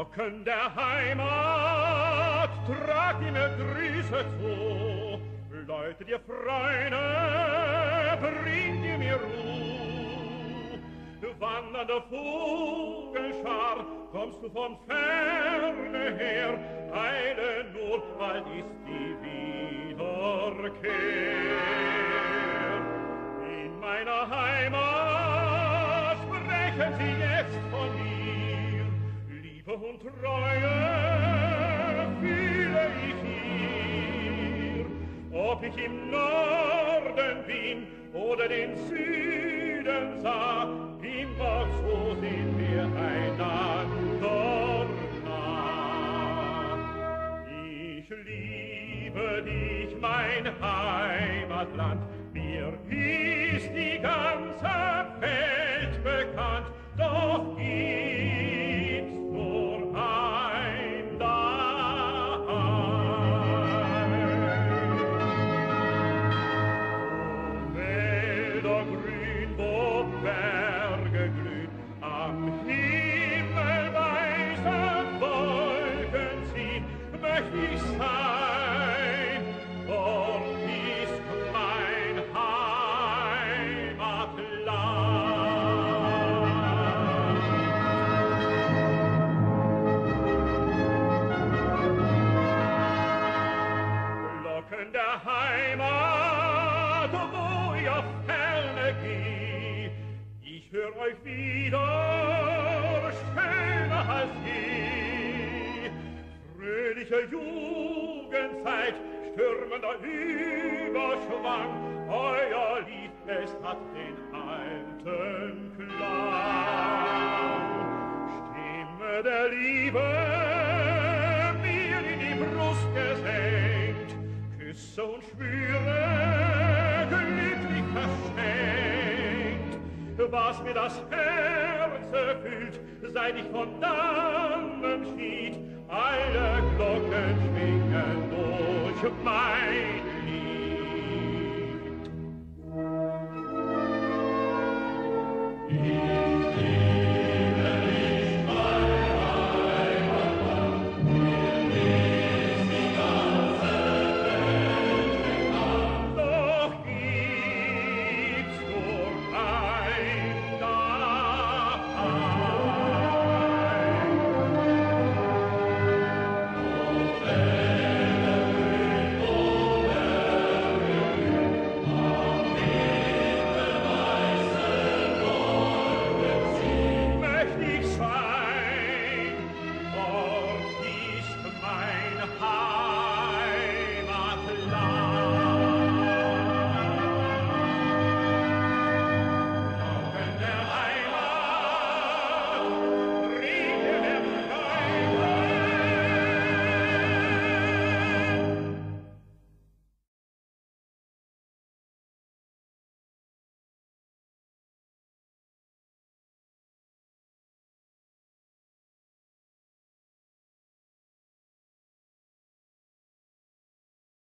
Glocken der Heimat, tragt ihm Grüße zu. Läutet ihr Freunde, bringt ihr mir Ruh. Wandernde Vogelschar, kommst du von ferne her, eile nur, bald ist die Wiederkehr. In meiner Heimat sprechen sie jetzt von mir, Liebe und Treue fühle ich hier. Ob ich im Norden bin oder den Süden sah, immer so sind wir einander nah. Ich liebe dich, mein Heimatland, mir ist die ganze Welt bekannt, doch gibt's nur ein Daheim. Wo Wälder grün, wo Berge glühen, am Himmel weiße Wolken ziehen, möcht ich sein, dort ist mein Heimatland. Glocken der Heimat, wo ihr ferne geht, ich hör euch wieder, schöner als je. Fröhliche Jugendzeit, stürmender Überschwang, euer Lied, es hat den alten Klang. Stimme der Liebe, mir in die Brust gesenkt, Küsse und Schwüre, glücklich verschenkt. Was mir das Herz erfüllt, seit ich von dannen schied, alle Glocken schwingen durch mein